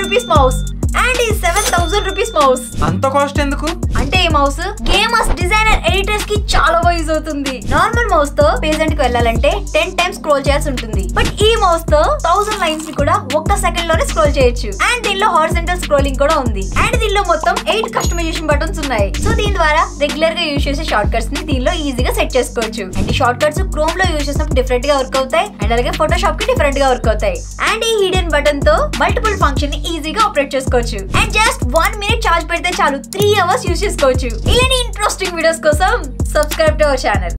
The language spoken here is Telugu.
రూపీస్ మౌస్ అండ్ ఈ 7000 రూపీస్ మౌస్. అంత కాస్ట్ ఎందుకు? అంటే ఈ మౌస్ గేమర్స్, డిజైనర్, ఎడిటర్స్ కి చాలా యూజ్ అవుతుంది. నార్మల్ మౌస్ తో పేజెంట్ కి వెళ్ళాలంటే 10 టైమ్స్ స్క్రోల్ చేయాల్సి ఉంటుంది. బట్ ఈ మౌస్ తో 1000 లైన్స్ ని కూడా ఒక్క సెకండ్ లోనే స్క్రోల్ చేయొచ్చు. అండ్ దీనిలో హారిజాంటల్ స్క్రోలింగ్ కూడా ఉంది. అండ్ దీనిలో మొత్తం 8 కస్టమైజేషన్ బటన్స్ ఉన్నాయి. సో దీని ద్వారా రెగ్యులర్ గా యూజ్ చేసే షార్ట్ కట్స్ ని దీనిలో ఈజీగా సెట్ చేసుకోవచ్చు. అండ్ ఈ షార్ట్ కట్స్ క్రోమ్ లో యూజ్ చేసినప్పుడు డిఫరెంట్ గా వర్క్ అవుతాయి. అండ్ అలాగే ఫోటోషాప్ కి డిఫరెంట్ గా వర్క్ అవుతాయి. అండ్ ఈ హిడెన్ బటన్ తో మల్టిపుల్ ఫంక్షన్ ని ఈజీగా ఆపరేట్ చేసుకోవచ్చు. అండ్ జస్ట్ 1 minute చార్జ్ పెడితే చాలు 3 hours యూజ్ చేసుకోవచ్చు. ఇలాంటి ఇంట్రెస్టింగ్ వీడియోస్ కోసం సబ్స్క్రైబ్ టు అవర్ ఛానల్.